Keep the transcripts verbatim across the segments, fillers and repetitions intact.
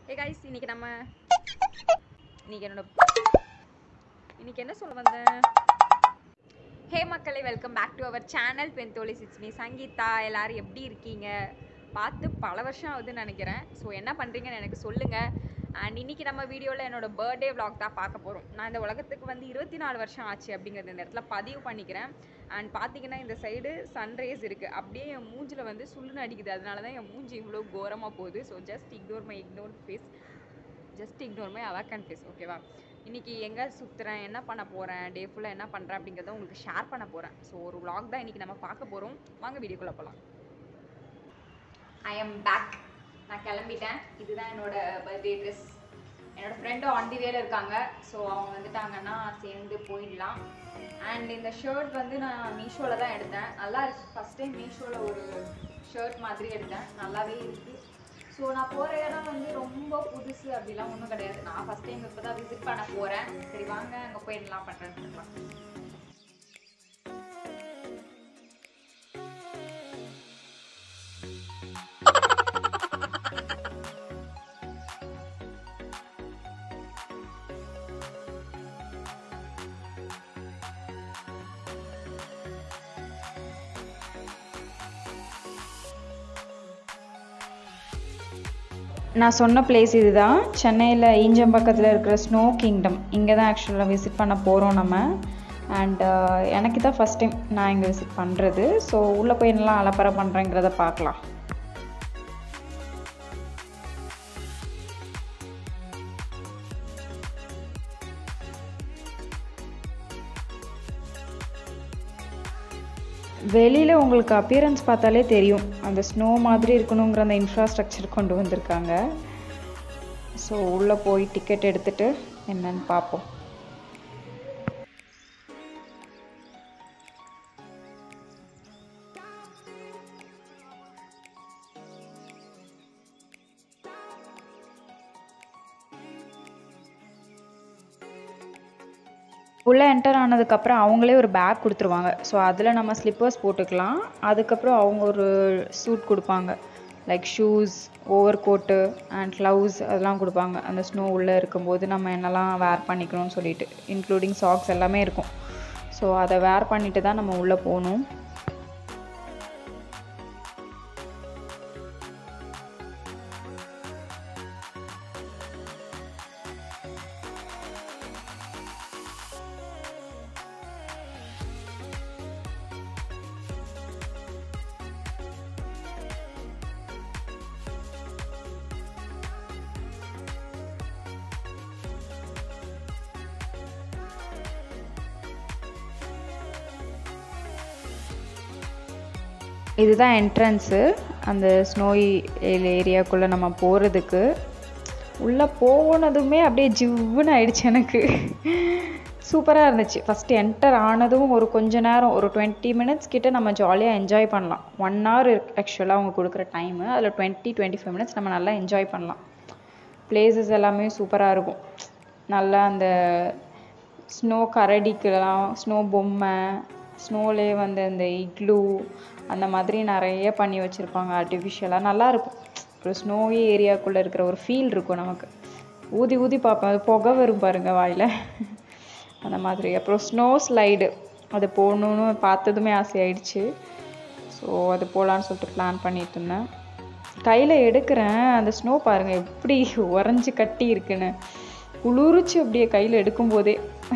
Hey guys, இன்னைக்கு நம்ம இன்னைக்கு என்னோட இன்னைக்கு என்ன சொல்ல வந்தேன்? ஹே மக்களே, welcome back to our channel பென்தோலிஸ். It's me Sangeetha. எல்லாரும் எப்படி இருக்கீங்க? பார்த்து பல வருஷம் ஆகுதுன்னு நினைக்கிறேன். ஸோ என்ன பண்ணுறீங்கன்னு எனக்கு சொல்லுங்கள். அண்ட் இன்றைக்கி நம்ம வீடியோவில் என்னோடய பர்த்டே விளாக் தான் பார்க்க போகிறோம். நான் இந்த உலகத்துக்கு வந்து இருபத்தி நாலு வருஷம் ஆச்சு அப்படிங்கிறது இந்த இடத்துல பதிவு பண்ணிக்கிறேன். அண்ட் பார்த்தீங்கன்னா இந்த சைடு சன்ரைஸ் இருக்குது. அப்படியே என் மூஞ்சில் வந்து சுள்ளுன்னு அடிக்குது. அதனால தான் என் மூஞ்சி இவ்வளோ கோரமாக போகுது. So just ignore my ignore face just ignore my அவாக்கன் ஃபேஸ். ஓகேவா? இன்றைக்கி எங்கே சுற்றுறேன், என்ன பண்ண போகிறேன், டே ஃபுல்லாக என்ன பண்ணுறேன் அப்படிங்கிறத உங்களுக்கு ஷேர் பண்ண போகிறேன். ஸோ ஒரு விளாக் தான் இன்றைக்கி நம்ம பார்க்க போகிறோம். வாங்க வீடியோக்குள்ளே போகலாம். I am back. நான் கிளம்பிட்டேன். இதுதான் என்னோடய பர்த்டே ட்ரெஸ். என்னோடய ஃப்ரெண்டும் ஆன் தி வேல இருக்காங்க. ஸோ அவங்க வந்துட்டாங்கன்னா சேர்ந்து போயிடலாம். அண்ட் இந்த ஷர்ட் வந்து நான் மீஷோவில் தான் எடுத்தேன். நல்லா இருக்குது. ஃபஸ்ட் டைம் மீஷோவில் ஒரு ஷர்ட் மாதிரி எடுத்தேன். நல்லாவே இருக்குது. ஸோ நான் போகிற இடம் வந்து ரொம்ப புதுசு அப்படிலாம் ஒன்றும் கிடையாது. நான் ஃபஸ்ட் டைம் இப்போ தான் விசிட் பண்ண போகிறேன். சரி வாங்க அங்கே போய் என்னலாம் பண்ணுறேன்னு சொல்லலாம். நான் சொன்ன பிளேஸ் இது தான். சென்னையில் ஈஞ்சம்பக்கத்தில் இருக்கிற ஸ்னோ கிங்டம். இங்கே தான் ஆக்சுவலாக விசிட் பண்ண போகிறோம் நம்ம. அண்ட் எனக்கு தான் ஃபஸ்ட் டைம் நான் இங்கே விசிட் பண்ணுறது. ஸோ உள்ளே போய் என்னெல்லாம் அலப்பறை பண்ணுறேங்கிறத பார்க்கலாம். வெளியில் உங்களுக்கு அப்பியரன்ஸ் பார்த்தாலே தெரியும், அந்த ஸ்னோ மாதிரி இருக்கணுங்கிற அந்த இன்ஃப்ராஸ்ட்ரக்சர் கொண்டு வந்திருக்காங்க. ஸோ உள்ளே போய் டிக்கெட் எடுத்துகிட்டு என்னன்னு பார்ப்போம். உள்ளே என்டர் ஆனதுக்கப்புறம் அவங்களே ஒரு பேக் கொடுத்துருவாங்க. ஸோ அதில் நம்ம ஸ்லிப்பர்ஸ் போட்டுக்கலாம். அதுக்கப்புறம் அவங்க ஒரு சூட் கொடுப்பாங்க, like shoes, over coat and gloves அதெல்லாம் கொடுப்பாங்க. அந்த ஸ்னோ உள்ளே இருக்கும்போது நம்ம என்னெல்லாம் வேர் பண்ணிக்கணும்னு சொல்லிட்டு, இன்க்ளூடிங் சாக்ஸ் எல்லாமே இருக்கும். ஸோ அதை வேர் பண்ணிட்டு தான் நம்ம உள்ளே போகணும். இதுதான் என்ட்ரன்ஸு அந்த ஸ்னோய் ஏரியாக்குள்ளே நம்ம போகிறதுக்கு. உள்ளே போனதுமே அப்படியே ஜிவ்வுன்னு ஆயிடுச்சு எனக்கு. சூப்பராக இருந்துச்சு. ஃபஸ்ட்டு என்டர் ஆனதும் ஒரு கொஞ்ச நேரம், ஒரு டுவெண்ட்டி மினிட்ஸ் கிட்ட நம்ம ஜாலியாக என்ஜாய் பண்ணலாம். ஒன் ஹவர் ஆக்சுவலாக அவங்க கொடுக்குற டைமு. அதில் டுவெண்ட்டி டுவெண்ட்டி ஃபைவ் மினிட்ஸ் நம்ம நல்லா என்ஜாய் பண்ணலாம். பிளேசஸ் எல்லாமே சூப்பராக இருக்கும். நல்லா அந்த ஸ்னோ கரடிக்கெல்லாம் ஸ்னோ பொம்மை, ஸ்னோலே வந்து அந்த இக்லூ அந்த மாதிரி நிறைய பண்ணி வச்சுருப்பாங்க ஆர்டிஃபிஷியலாக. நல்லாயிருக்கும். ஒரு ஸ்னோவி ஏரியாக்குள்ளே இருக்கிற ஒரு ஃபீல் இருக்கும் நமக்கு. ஊதி ஊதி பார்ப்பேன், அது புகை வரும் பாருங்கள் வாயில், அந்த மாதிரி. அப்புறம் ஸ்னோ ஸ்லைடு, அது போகணுன்னு பார்த்ததுமே ஆசையாயிடுச்சு. ஸோ அது போகலான்னு சொல்லிட்டு பிளான் பண்ணிட்டு இருந்தேன். கையில் எடுக்கிறேன், அந்த ஸ்னோ பாருங்கள் எப்படி உறைஞ்சி கட்டி இருக்குன்னு. குளிர்ச்சி அப்படியே கையில் எடுக்கும்போதே.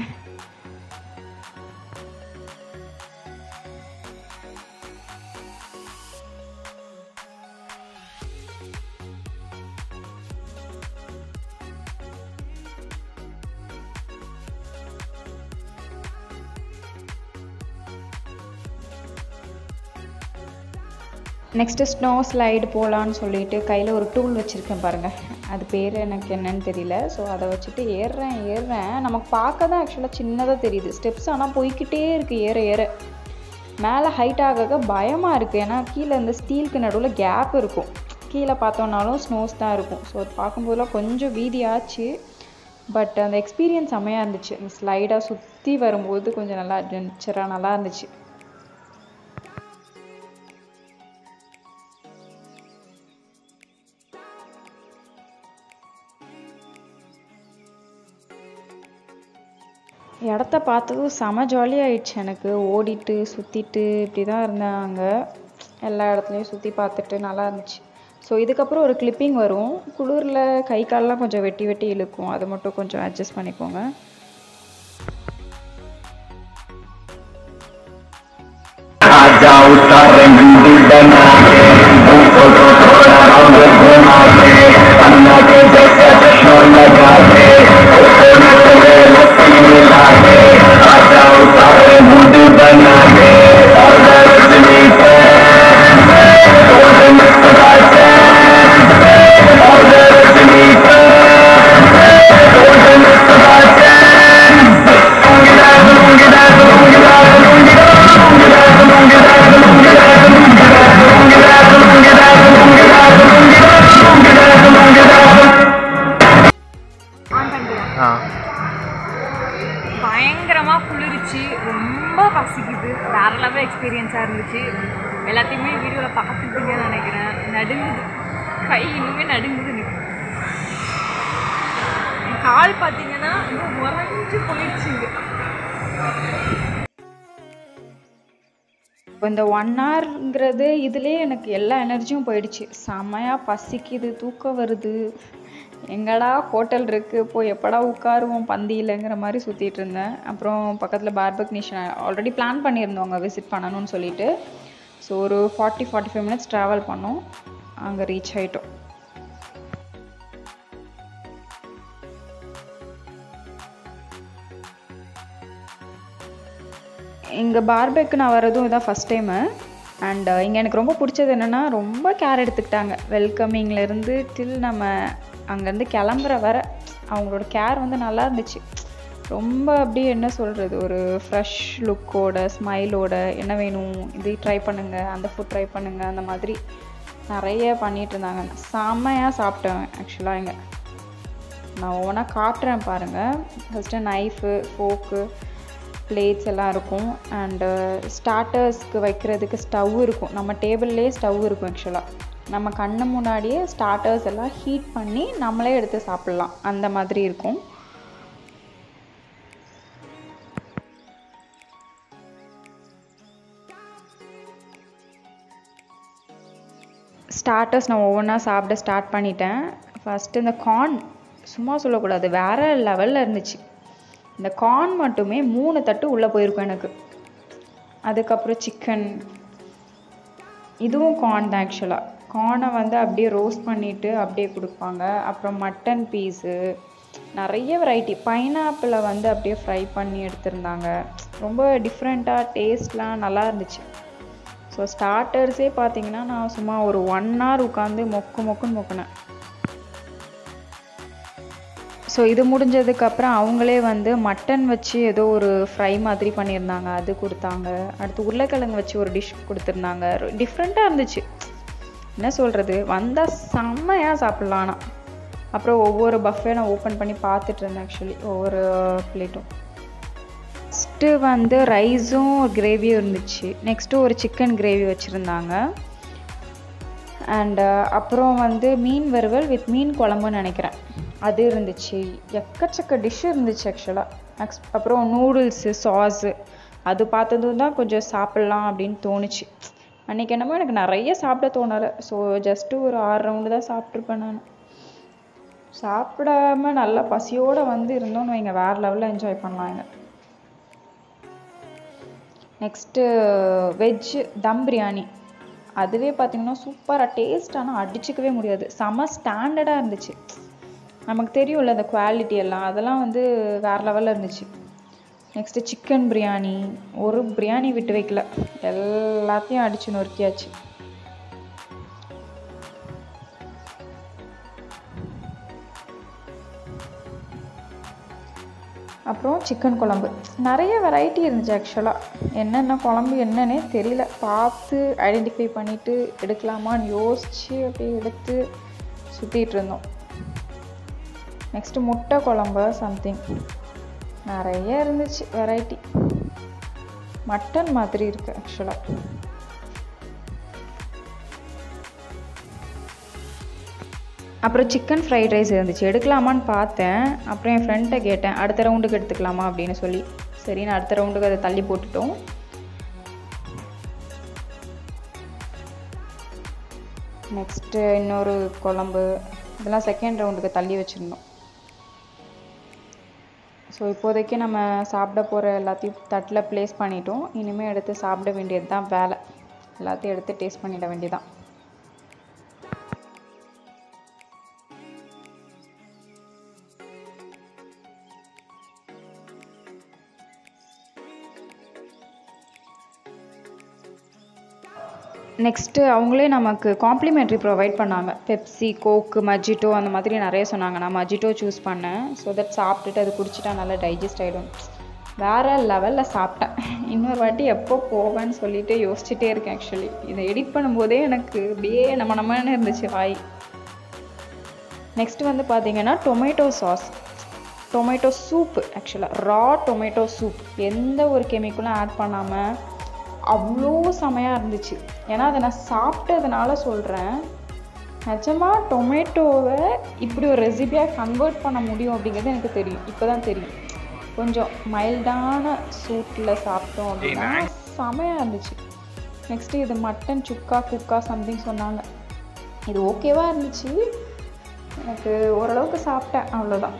நெக்ஸ்ட்டு ஸ்னோ ஸ்லைடு போகலான்னு சொல்லிட்டு கையில் ஒரு டூல் வச்சுருக்கேன் பாருங்கள். அது பேர் எனக்கு என்னன்னு தெரியல. ஸோ அதை வச்சுட்டு ஏறுறேன் ஏறுறேன் நமக்கு பார்க்க தான் ஆக்சுவலாக சின்னதாக தெரியுது ஸ்டெப்ஸ், ஆனால் போய்கிட்டே இருக்குது ஏற ஏற. மேலே ஹைட் ஆக பயமாக இருக்குது. ஏன்னா கீழே இந்த ஸ்டீலுக்கு நடுவில் கேப் இருக்கும். கீழே பார்த்தோன்னாலும் ஸ்னோஸ் தான் இருக்கும். ஸோ அது பார்க்கும்போதெல்லாம் கொஞ்சம் வீதியாச்சு. பட் அந்த எக்ஸ்பீரியன்ஸ் செம்மையாக இருந்துச்சு. அந்த ஸ்லைடாக சுற்றி வரும்போது கொஞ்சம் நல்லா அட்வென்ச்சராக நல்லா இருந்துச்சு. இடத்த பார்த்ததும் செம ஜாலியாகிடுச்சு எனக்கு. ஓடிட்டு சுற்றிட்டு இப்படி தான் இருந்தேன். அங்கே எல்லா இடத்துலையும் சுற்றி பார்த்துட்டு நல்லா இருந்துச்சு. ஸோ இதுக்கப்புறம் ஒரு கிளிப்பிங் வரும். குளிரில் கை காலெலாம் கொஞ்சம் வெட்டி வெட்டி இழுக்கும், அது மட்டும் கொஞ்சம் அட்ஜஸ்ட் பண்ணிக்கோங்க. பயங்கரமாக குளிர்ச்சி, ரொம்ப பசிக்குது. வேற லெவல் எக்ஸ்பீரியன்ஸாக இருந்துச்சு. எல்லாத்தையுமே வீடியோவில் பார்த்துட்டீங்கன்னு நினைக்கிறேன். நடுங்குது, கை இன்னுமே நடுங்குது. கால் பார்த்தீங்கன்னா இன்னும் உறைஞ்சி போயிடுச்சுங்க. இப்போ இந்த ஒன் ஹவர்ங்கிறது இதுலேயே எனக்கு எல்லா எனர்ஜியும் போயிடுச்சு. செமையாக பசிக்குது, தூக்கம் வருது. எங்கடா ஹோட்டல் இருக்குது, போய் எப்படா உட்காருவோம் பந்தியிலங்கிற மாதிரி சுற்றிட்டு இருந்தேன். அப்புறம் பக்கத்தில் பார்பெக் நேஷன் ஆல்ரெடி பிளான் பண்ணியிருந்தோம் அங்கே விசிட் பண்ணணும்னு சொல்லிட்டு. ஸோ ஒரு forty forty five minutes travel பண்ணோம், அங்கே ரீச் ஆகிட்டோம். இங்கே பார்பெக்கு நான் வரதும் இதான் ஃபஸ்ட் டைமு. அண்ட் இங்கே எனக்கு ரொம்ப பிடிச்சது என்னென்னா, ரொம்ப கேர் எடுத்துக்கிட்டாங்க. வெல்கமிங்லேருந்து டில் நம்ம அங்கேருந்து கிளம்புற வர அவங்களோட கேர் வந்து நல்லா இருந்துச்சு. ரொம்ப அப்படியே என்ன சொல்கிறது, ஒரு ஃப்ரெஷ் லுக்கோட ஸ்மைலோட என்ன வேணும், இது ட்ரை பண்ணுங்கள், அந்த ஃபுட் ட்ரை பண்ணுங்கள், அந்த மாதிரி நிறைய பண்ணிகிட்டு இருந்தாங்க. செம்மையாக சாப்பிட்டேன் ஆக்சுவலாக. இங்கே நான் ஒவ்வொன்றா காட்டுறேன் பாருங்கள். ஃபஸ்ட்டு நைஃபு, ஃபோக்கு, பிளேட்ஸ் எல்லாம் இருக்கும். அண்டு ஸ்டார்டர்ஸ்க்கு வைக்கிறதுக்கு ஸ்டவ் இருக்கும். நம்ம டேபிள்லேயே ஸ்டவ் இருக்கும். ஆக்சுவலாக நம்ம கண்ணு முன்னாடியே ஸ்டார்டர்ஸ் எல்லாம் ஹீட் பண்ணி நம்மளே எடுத்து சாப்பிட்லாம், அந்த மாதிரி இருக்கும். ஸ்டார்டர்ஸ் நான் ஒவ்வொன்றா சாப்பிட ஸ்டார்ட் பண்ணிட்டேன். ஃபஸ்ட்டு இந்த கார்ன், சும்மா சொல்லக்கூடாது, வேறு லெவலில் இருந்துச்சு. இந்த கார்ன் மட்டுமே மூணு தட்டு உள்ளே போயிருக்கும் எனக்கு. அதுக்கப்புறம் சிக்கன், இதுவும் கார்ன் தான் ஆக்சுவலாக. கார்னை வந்து அப்படியே ரோஸ்ட் பண்ணிவிட்டு அப்படியே கொடுப்பாங்க. அப்புறம் மட்டன் பீஸு, நிறைய வெரைட்டி. பைனாப்பிளை வந்து அப்படியே ஃப்ரை பண்ணி எடுத்திருந்தாங்க. ரொம்ப டிஃப்ரெண்ட்டாக டேஸ்ட்லாம் நல்லா இருந்துச்சு. ஸோ ஸ்டார்டர்ஸே பார்த்தீங்கன்னா நான் சும்மா ஒரு ஒன் ஹவர் உட்காந்து மொக்கு மொக்குன்னு மொக்குனேன். ஸோ இது முடிஞ்சதுக்கப்புறம் அவங்களே வந்து மட்டன் வச்சு ஏதோ ஒரு ஃப்ரை மாதிரி பண்ணியிருந்தாங்க, அது கொடுத்தாங்க. அடுத்து உருளைக்கிழங்கு வச்சு ஒரு டிஷ் கொடுத்துருந்தாங்க. டிஃப்ரெண்ட்டாக இருந்துச்சு, என்ன சொல்கிறது, வந்தால் செம்மையாக சாப்பிட்லாம். ஆனால் அப்புறம் ஒவ்வொரு பஃபே நான் ஓப்பன் பண்ணி பார்த்துட்டு இருந்தேன் ஆக்சுவலி, ஒவ்வொரு பிளேட்டும். ஃபஸ்ட்டு வந்து ரைஸும் கிரேவியும் இருந்துச்சு. நெக்ஸ்ட்டு ஒரு சிக்கன் கிரேவி வச்சுருந்தாங்க. அண்டு அப்புறம் வந்து மீன் வறுவல் வித் மீன் குழம்புன்னு நினைக்கிறேன், அது இருந்துச்சு. எக்கச்சக்க டிஷ்ஷு இருந்துச்சு ஆக்சுவலாக. நெக்ஸ்ட் அப்புறம் நூடுல்ஸு, சாஸு, அது பார்த்ததும் தான் கொஞ்சம் சாப்பிட்லாம் அப்படின்னு தோணுச்சு. அன்றைக்கி என்னமோ எனக்கு நிறைய சாப்பிட தோணலை. ஸோ ஜஸ்ட்டு ஒரு ஆறு ரவுண்டு தான் சாப்பிட்ருப்பேன் நான். சாப்பிடாம நல்லா பசியோடு வந்து இருந்தோன்னு வைங்க, வேறு லெவலில் என்ஜாய் பண்ணலாங்க. நெக்ஸ்ட்டு வெஜ் தம் பிரியாணி, அதுவே பார்த்திங்கன்னா சூப்பராக டேஸ்ட், ஆனால் அடிச்சிக்கவே முடியாது. செம ஸ்டாண்டர்டாக இருந்துச்சு. நமக்கு தெரியும்ல அந்த குவாலிட்டி எல்லாம், அதெல்லாம் வந்து வேறு லெவலில் இருந்துச்சு. நெக்ஸ்ட்டு சிக்கன் பிரியாணி, ஒரு பிரியாணி விட்டு வைக்கல, எல்லாத்தையும் அடித்து நொறுக்கியாச்சு. அப்புறம் சிக்கன் குழம்பு, நிறைய வெரைட்டி இருந்துச்சு ஆக்சுவலாக. என்னென்ன குழம்பு என்னன்னே தெரியல, பார்த்து ஐடென்டிஃபை பண்ணிவிட்டு எடுக்கலாமான்னு யோசித்து அப்படியே எடுத்து சுற்றிட்டு இருந்தோம். நெக்ஸ்ட்டு முட்டை குழம்பு சம்திங், நிறைய இருந்துச்சு வெரைட்டி. மட்டன் மாதிரி இருக்குது ஆக்சுவலாக. அப்புறம் சிக்கன் ஃப்ரைட் ரைஸ் இருந்துச்சு, எடுக்கலாமான்னு பார்த்தேன். அப்புறம் என் ஃப்ரெண்ட்டை கேட்டேன், அடுத்த ரவுண்டுக்கு எடுத்துக்கலாமா அப்படின்னு சொல்லி. சரி, நான் அடுத்த ரவுண்டுக்கு அதை தள்ளி போட்டுட்டோம். நெக்ஸ்ட்டு இன்னொரு குழம்பு, இதெல்லாம் செகண்ட் ரவுண்டுக்கு தள்ளி வச்சுருந்தோம். ஸோ இப்போதைக்கு நம்ம சாப்பிட போகிற எல்லாத்தையும் தட்டில் ப்ளேஸ் பண்ணிட்டோம். இனிமேல் எடுத்து சாப்பிட வேண்டியது தான் வேலை. எல்லாத்தையும் எடுத்து டேஸ்ட் பண்ணிட வேண்டியதான். நெக்ஸ்ட்டு அவங்களே நமக்கு காம்ப்ளிமெண்ட்ரி ப்ரொவைட் பண்ணாங்க. பெப்சி, கோக்கு, மஜிட்டோ அந்த மாதிரி நிறைய சொன்னாங்க. நான் மஜிட்டோ சூஸ் பண்ணேன். ஸோ தட் சாப்பிட்டுட்டு அது குடிச்சிட்டா நல்லா டைஜஸ்ட் ஆகிடும். வேறு லெவலில் சாப்பிட்டேன். இன்னொரு வாட்டி எப்போ போவேன்னு சொல்லிட்டு யோசிச்சுட்டே இருக்கேன். ஆக்சுவலி இதை எடிட் பண்ணும்போதே எனக்கு அப்படியே நம்ம நம்மன்னு இருந்துச்சு வாய். நெக்ஸ்ட்டு வந்து பார்த்திங்கன்னா டொமேட்டோ சாஸ், டொமேட்டோ சூப்பு. ஆக்சுவலாக ரா டொமேட்டோ சூப், எந்த ஒரு கெமிக்கலும் ஆட் பண்ணாமல் அவ்வளோ செமையாக இருந்துச்சு. ஏன்னா அதை நான் சாப்பிட்டதுனால சொல்கிறேன். நிஜமாக டொமேட்டோவை இப்படி ஒரு ரெசிபியாக கன்வெர்ட் பண்ண முடியும் அப்படிங்கிறது எனக்கு தெரியும், இப்போ தான் தெரியும். கொஞ்சம் மைல்டான சூட்டில் சாப்பிட்டோம் அப்படின்னா செமையாக இருந்துச்சு. நெக்ஸ்ட்டு இது மட்டன் சுக்கா குக்கா சம்திங் சொன்னாங்க. இது ஓகேவாக இருந்துச்சு, எனக்கு ஓரளவுக்கு சாப்பிட்டேன், அவ்வளோதான்.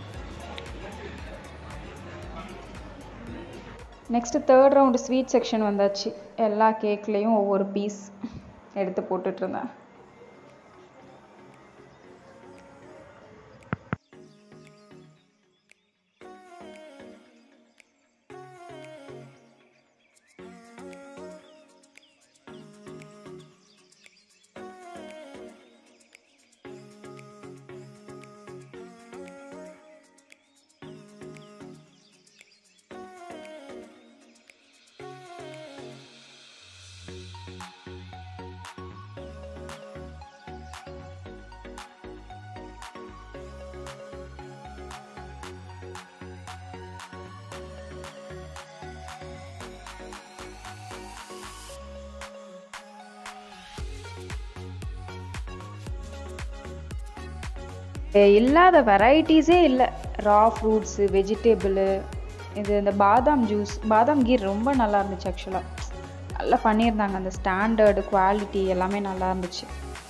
Next third round sweet section வந்தாச்சு. எல்லா கேக்லேயும் ஒவ்வொரு பீஸ் எடுத்து போட்டுட்ருந்தேன். இல்லாத வெரைட்டிஸே இல்லை. ரா ஃப்ரூட்ஸு, வெஜிடேபிளு, இது இந்த பாதாம் ஜூஸ், பாதாம் கீர் ரொம்ப நல்லா இருந்துச்சு. ஆக்சுவலாக நல்லா பண்ணியிருந்தாங்க. அந்த ஸ்டாண்டர்டு குவாலிட்டி எல்லாமே நல்லா இருந்துச்சு.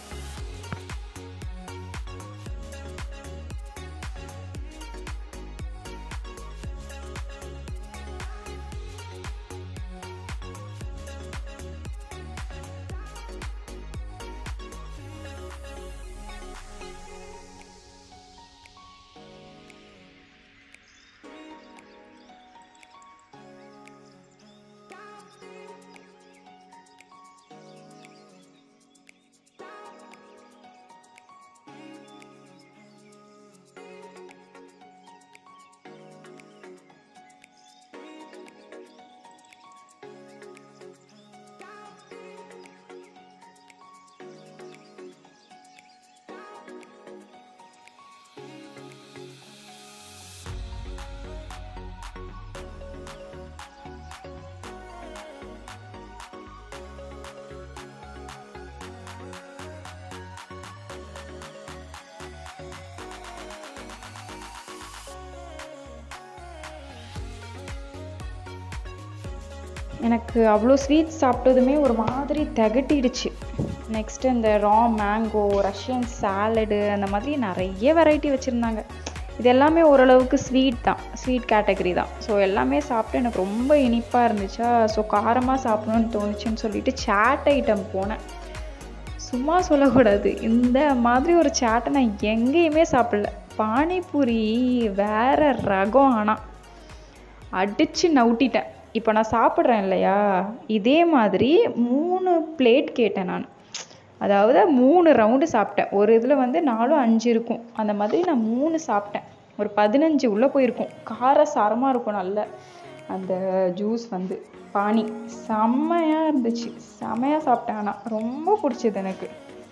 எனக்கு அவ்வளோ ஸ்வீட் சாப்பிட்டதுமே ஒரு மாதிரி திகட்டிடுச்சு. நெக்ஸ்ட்டு இந்த ரா மேங்கோ, ரஷ்யன் சாலடு, அந்த மாதிரி நிறைய வெரைட்டி வச்சுருந்தாங்க. இது எல்லாமே ஓரளவுக்கு ஸ்வீட் தான், ஸ்வீட் கேட்டகரி தான். ஸோ எல்லாமே சாப்பிட்டு எனக்கு ரொம்ப இனிப்பாக இருந்துச்சா, ஸோ காரமாக சாப்பிடணுன்னு தோணுச்சுன்னு சொல்லிட்டு சாட் ஐட்டம் போனேன். சும்மா சொல்லக்கூடாது, இந்த மாதிரி ஒரு சாட்டை நான் எங்கேயுமே சாப்பிடல. பானிபூரி வேற ரகம், ஆனால் அடித்து நவுட்டிட்டேன். இப்போ நான் சாப்பிட்றேன் இல்லையா, இதே மாதிரி மூணு பிளேட் கேட்டேன் நான். அதாவது மூணு ரவுண்டு சாப்பிட்டேன். ஒரு இதில் வந்து நாலும் அஞ்சு இருக்கும், அந்த மாதிரி நான் மூணு சாப்பிட்டேன். ஒரு பதினஞ்சு உள்ளே போயிருக்கும். கார சாரமாக இருக்கும் நல்ல அந்த ஜூஸ் வந்து. பானி செம்மையாக இருந்துச்சு, செம்மையாக சாப்பிட்டேன். ஆனால் ரொம்ப பிடிச்சது எனக்கு.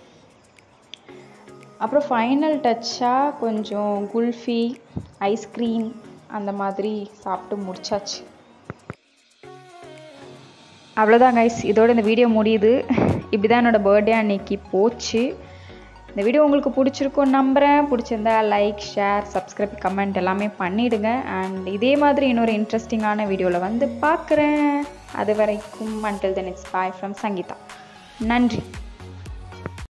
அப்புறம் ஃபைனல் டச்சாக கொஞ்சம் குல்ஃபி, ஐஸ்கிரீம் அந்த மாதிரி சாப்பிட்டு முடிச்சாச்சு. அவ்வளோதான் கைஸ், இதோட இந்த வீடியோ முடியுது. இப்படி தான் என்னோடய பர்த்டே அன்னைக்கு போச்சு. இந்த வீடியோ உங்களுக்கு பிடிச்சிருக்கும்னு நம்புகிறேன். பிடிச்சிருந்தா லைக், ஷேர், சப்ஸ்கிரைப், கமெண்ட் எல்லாமே பண்ணிவிடுங்க. அண்ட் இதே மாதிரி இன்னொரு இன்ட்ரெஸ்டிங்கான வீடியோவில் வந்து பார்க்குறேன். அது வரைக்கும் until then it's bye from Sangeetha. நன்றி.